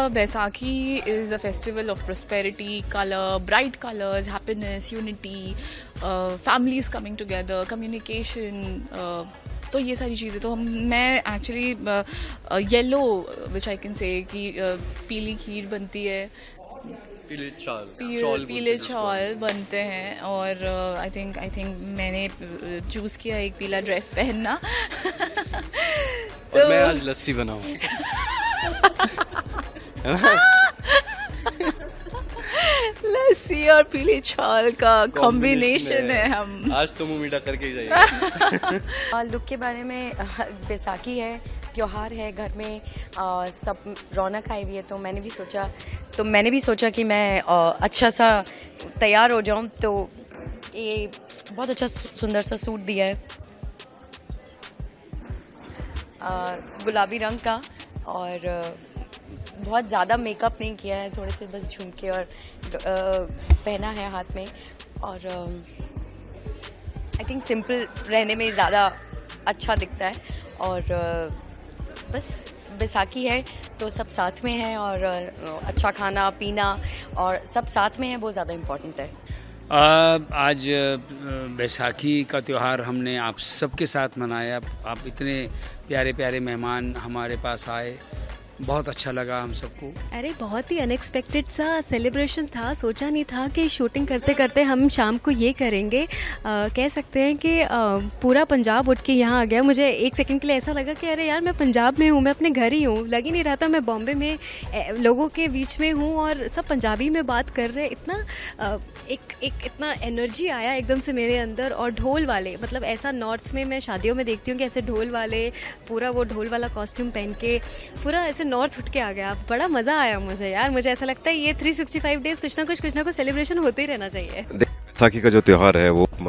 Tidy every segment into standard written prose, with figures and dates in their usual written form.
Baisakhi is a festival of prosperity, color, bright colors, happiness, unity, families coming together, communication. तो ये सारी चीज़ें तो मैं actually yellow which I can say कि पीली खीर बनती है, पीले चावल बनते हैं और आई थिंक मैंने चूज़ किया एक पीला ड्रेस पहनना और मैं आज लस्सी बनाऊँ लस्सी और पीले चावल का कॉम्बिनेशन है हम आज तो मुंह मीठा करके ही जाएंगे। लुक के बारे में, बैसाखी है, त्योहार है, घर में सब रौनक आई हुई है, तो मैंने भी सोचा कि मैं अच्छा सा तैयार हो जाऊं, तो ये बहुत अच्छा सुंदर सा सूट दिया है गुलाबी रंग का, और बहुत ज़्यादा मेकअप नहीं किया है, थोड़े से बस झुमके और पहना है हाथ में, और आई थिंक सिंपल रहने में ज़्यादा अच्छा दिखता है। और बस बैसाखी है तो सब साथ में है, और अच्छा खाना पीना और सब साथ में है, वो ज़्यादा इम्पोर्टेंट है। आज बैसाखी का त्यौहार हमने आप सबके साथ मनाया। आप इतने प्यारे प्यारे मेहमान हमारे पास आए, बहुत अच्छा लगा हम सबको। अरे बहुत ही अनएक्सपेक्टेड सा सेलिब्रेशन था, सोचा नहीं था कि शूटिंग करते करते हम शाम को ये करेंगे। कह सकते हैं कि पूरा पंजाब उठ के यहाँ आ गया। मुझे एक सेकंड के लिए ऐसा लगा कि अरे यार मैं पंजाब में हूँ, मैं अपने घर ही हूँ, लग ही नहीं रहा था मैं बॉम्बे में लोगों के बीच में हूँ और सब पंजाबी में बात कर रहे। इतना एक इतना एनर्जी आया एकदम से मेरे अंदर। और ढोल वाले, मतलब ऐसा नॉर्थ में मैं शादियों में देखती हूँ कि ऐसे ढोल वाले, पूरा वो ढोल वाला कॉस्ट्यूम पहन के पूरा ऐसे नॉर्थ उठ के आ गया। बड़ा मज़ा आया मुझे यार। मुझे ऐसा लगता है ये 365 डेज कुछ ना कुछ सेलिब्रेशन होते ही रहना चाहिए। बैसाखी का जो त्यौहार है वो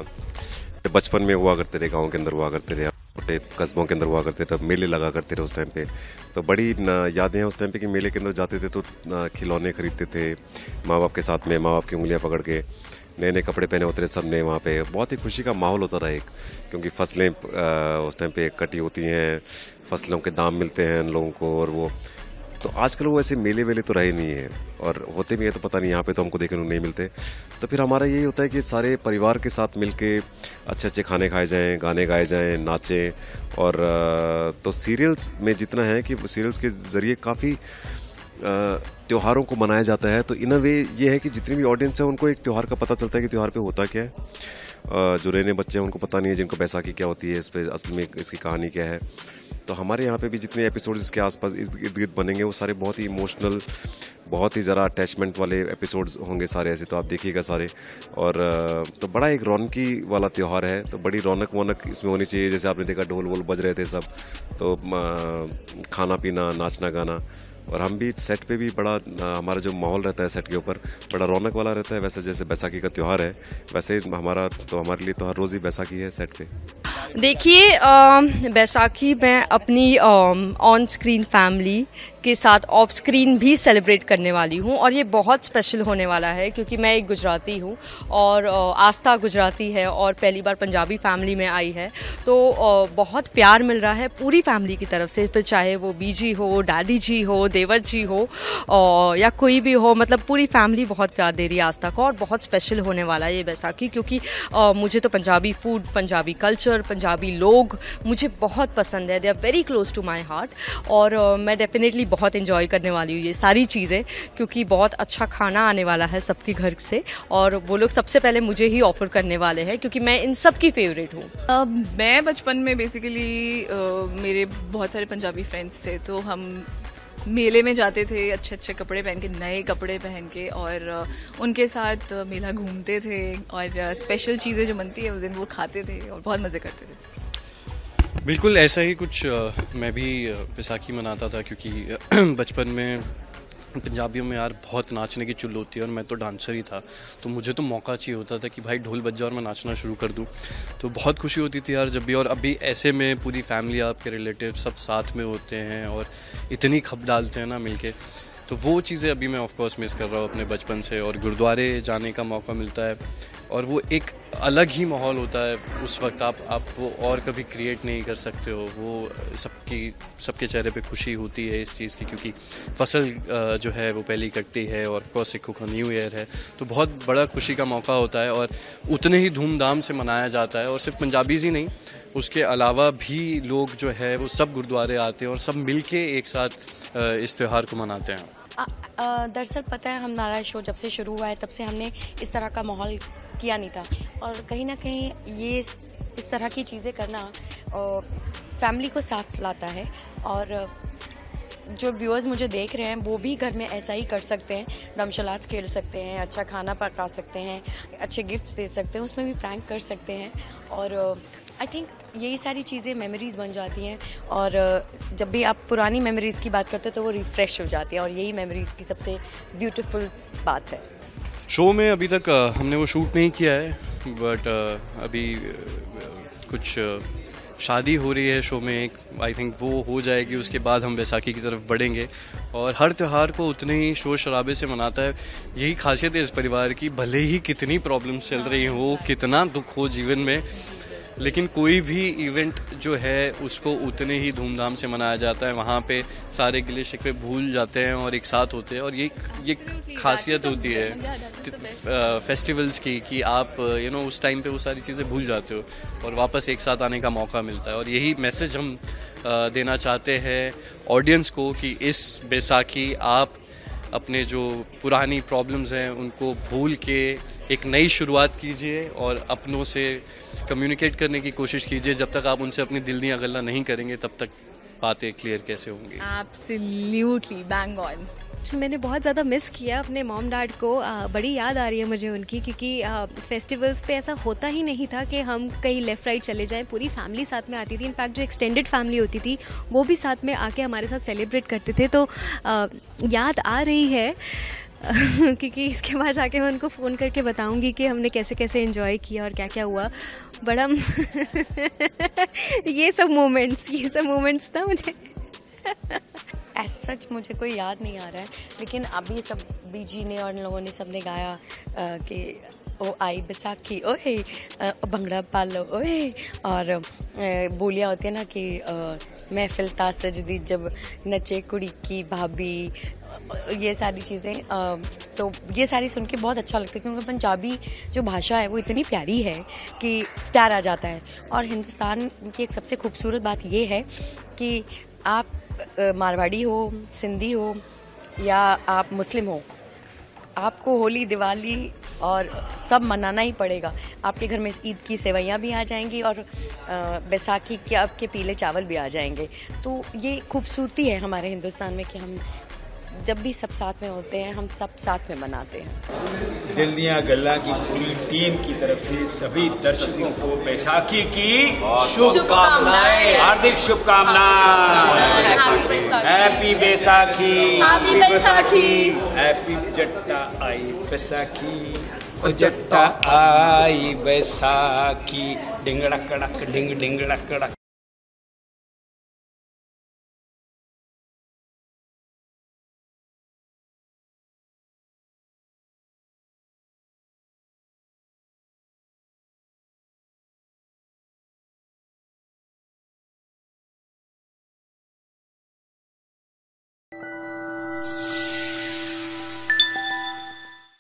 बचपन में हुआ करते थे, गाँव के अंदर हुआ करते थे, छोटे कस्बों के अंदर हुआ करते थे, मेले लगा करते थे उस टाइम पे। तो बड़ी यादें हैं उस टाइम पे कि मेले के अंदर जाते थे तो खिलौने खरीदते थे माँ बाप के साथ में, माँ बाप की उंगलियां पकड़ के, नए नए कपड़े पहने होते थे सब ने। वहाँ पे बहुत ही खुशी का माहौल होता था एक, क्योंकि फसलें उस टाइम पे कटी होती हैं, फसलों के दाम मिलते हैं उन लोगों को। और वो तो आजकल वो ऐसे मेले वेले तो रहे नहीं है, और होते भी हैं तो पता नहीं, यहाँ पे तो हमको देखने को नहीं मिलते। तो फिर हमारा यही होता है कि सारे परिवार के साथ मिलके अच्छे अच्छे खाने खाए जाएं, गाने गाए जाएं, नाचें। और तो सीरियल्स में जितना है कि सीरियल्स के ज़रिए काफ़ी त्योहारों को मनाया जाता है। तो इन अ वे ये है कि जितनी भी ऑडियंस है उनको एक त्यौहार का पता चलता है कि त्यौहार पे होता क्या है। जो नए बच्चे हैं उनको पता नहीं है, जिनको बैसाखी क्या होती है, इस पे असल में इसकी कहानी क्या है। तो हमारे यहाँ पे भी जितने एपिसोड्स इसके आसपास इर्द गिर्द बनेंगे वो सारे बहुत ही इमोशनल, बहुत ही ज़रा अटैचमेंट वाले एपिसोड्स होंगे सारे ऐसे। तो आप देखिएगा सारे। और तो बड़ा एक रौनकी वाला त्यौहार है, तो बड़ी रौनक वौनक इसमें होनी चाहिए। जैसे आपने देखा ढोल वोल बज रहे थे सब, तो खाना पीना, नाचना गाना। और हम भी सेट पे भी बड़ा हमारा जो माहौल रहता है सेट के ऊपर बड़ा रौनक वाला रहता है। वैसे जैसे बैसाखी का त्यौहार है वैसे हमारे लिए तो हर रोज़ ही बैसाखी है सेट पे। देखिए, बैसाखी मैं अपनी ऑन स्क्रीन फैमिली के साथ ऑफ स्क्रीन भी सेलिब्रेट करने वाली हूँ, और ये बहुत स्पेशल होने वाला है क्योंकि मैं एक गुजराती हूँ और आस्था गुजराती है और पहली बार पंजाबी फैमिली में आई है। तो बहुत प्यार मिल रहा है पूरी फैमिली की तरफ से, फिर चाहे वो बीजी हो, डैडी जी हो, देवर जी हो, या कोई भी हो, मतलब पूरी फैमिली बहुत प्यार दे रही है आस्था को। और बहुत स्पेशल होने वाला है ये बैसाखी, क्योंकि मुझे तो पंजाबी फूड, पंजाबी कल्चर, पंजाबी लोग मुझे बहुत पसंद है। They are very close to my heart, और मैं डेफिनेटली बहुत एंजॉय करने वाली हूँ ये सारी चीज़ें, क्योंकि बहुत अच्छा खाना आने वाला है सबके घर से, और वो लोग सबसे पहले मुझे ही ऑफर करने वाले हैं क्योंकि मैं इन सब की फेवरेट हूँ। मैं बचपन में बेसिकली मेरे बहुत सारे पंजाबी फ्रेंड्स थे, तो हम मेले में जाते थे अच्छे अच्छे कपड़े पहन के, नए कपड़े पहन के, और उनके साथ मेला घूमते थे, और स्पेशल चीज़ें जो बनती है उस दिन वो खाते थे और बहुत मज़े करते थे। बिल्कुल ऐसा ही कुछ मैं भी बैसाखी मनाता था, क्योंकि बचपन में पंजाबियों में यार बहुत नाचने की चुल होती है, और मैं तो डांसर ही था, तो मुझे तो मौका चाहिए होता था कि भाई ढोल बज जाए और मैं नाचना शुरू कर दूं। तो बहुत खुशी होती थी यार जब भी। और अभी ऐसे में पूरी फैमिली, आपके रिलेटिव सब साथ में होते हैं और इतनी खप डालते हैं ना मिलके, तो वो चीज़ें अभी मैं ऑफकोर्स मिस कर रहा हूँ अपने बचपन से। और गुरुद्वारे जाने का मौका मिलता है, और वो एक अलग ही माहौल होता है उस वक्त। आप वो और कभी क्रिएट नहीं कर सकते हो। वो सबके चेहरे पे खुशी होती है इस चीज़ की, क्योंकि फसल जो है वो पहली कटती है और ऑफकोर्स सिखों का न्यू ईयर है, तो बहुत बड़ा खुशी का मौका होता है और उतने ही धूमधाम से मनाया जाता है। और सिर्फ पंजाबीज ही नहीं, उसके अलावा भी लोग जो है वो सब गुरुद्वारे आते हैं और सब मिलके एक साथ इस त्यौहार को मनाते हैं। दरअसल पता है, हमारा शो जब से शुरू हुआ है तब से हमने इस तरह का माहौल किया नहीं था, और कहीं ना कहीं ये इस तरह की चीज़ें करना फैमिली को साथ लाता है। और जो व्यूअर्स मुझे देख रहे हैं वो भी घर में ऐसा ही कर सकते हैं, डमशलाज खेल सकते हैं, अच्छा खाना पका सकते हैं, अच्छे गिफ्ट्स दे सकते हैं, उसमें भी प्रैंक कर सकते हैं। और आई थिंक यही सारी चीज़ें मेमोरीज़ बन जाती हैं, और जब भी आप पुरानी मेमोरीज़ की बात करते हो तो वो रिफ़्रेश हो जाती है, और यही मेमोरीज़ की सबसे ब्यूटीफुल बात है। शो में अभी तक हमने वो शूट नहीं किया है, बट अभी कुछ शादी हो रही है शो में एक, आई थिंक वो हो जाएगी, उसके बाद हम बैसाखी की तरफ बढ़ेंगे। और हर त्यौहार को उतने ही शोर शराबे से मनाता है, यही खासियत है इस परिवार की। भले ही कितनी प्रॉब्लम्स चल रही हो, कितना दुख हो जीवन में, लेकिन कोई भी इवेंट जो है उसको उतने ही धूमधाम से मनाया जाता है। वहाँ पे सारे गिले शिकवे भूल जाते हैं और एक साथ होते हैं, और ये खासियत होती है फेस्टिवल्स की, कि आप उस टाइम पे वो सारी चीज़ें भूल जाते हो और वापस एक साथ आने का मौका मिलता है। और यही मैसेज हम देना चाहते हैं ऑडियंस को, कि इस बैसाखी आप अपने जो पुरानी प्रॉब्लम्स हैं उनको भूल के एक नई शुरुआत कीजिए और अपनों से कम्युनिकेट करने की कोशिश कीजिए। जब तक आप उनसे अपनी दिल दियां गल्ला नहीं करेंगे तब तक बातें क्लियर कैसे होंगी। Absolutely bang on. मैंने बहुत ज़्यादा मिस किया अपने मॉम डैड को, बड़ी याद आ रही है मुझे उनकी, क्योंकि फेस्टिवल्स पे ऐसा होता ही नहीं था कि हम कहीं लेफ़्ट राइट चले जाएं, पूरी फैमिली साथ में आती थी। इनफैक्ट जो एक्सटेंडेड फैमिली होती थी वो भी साथ में आके हमारे साथ सेलिब्रेट करते थे, तो याद आ रही है क्योंकि इसके बाद जाके मैं उनको फ़ोन करके बताऊंगी कि हमने कैसे कैसे एंजॉय किया और क्या क्या हुआ। बड़ा ये सब मोमेंट्स ना मुझे सच मुझे कोई याद नहीं आ रहा है, लेकिन अभी सब बीजी ने और इन लोगों ने सबने गाया कि ओ आई बैसाखी ओए भंगड़ा पालो ओए, और बोलियाँ होती है ना कि महफिल ता सजदी जब नचे कुड़ी की भाभी, ये सारी चीज़ें। तो ये सारी सुन के बहुत अच्छा लगता है, क्योंकि पंजाबी जो भाषा है वो इतनी प्यारी है कि प्यार आ जाता है। और हिंदुस्तान की एक सबसे खूबसूरत बात ये है कि आप मारवाड़ी हो, सिंधी हो या आप मुस्लिम हो, आपको होली दिवाली और सब मनाना ही पड़ेगा। आपके घर में ईद की सेवैयाँ भी आ जाएंगी और बैसाखी के आपके पीले चावल भी आ जाएंगे। तो ये खूबसूरती है हमारे हिंदुस्तान में कि हम जब भी सब साथ में होते हैं, हम सब साथ में मनाते हैं। दिल दियां गल्ला की पूरी टीम की तरफ से सभी दर्शकों को बैसाखी की शुभकामनाएं, हार्दिक शुभकामनाएं। Happy Baisakhi, happy Baisakhi, happy जट्टा आई बैसाखी, ओ जट्टा आई बैसाखी, डिंगड़ा कड़क डिंग डिंगड़ा कड़क।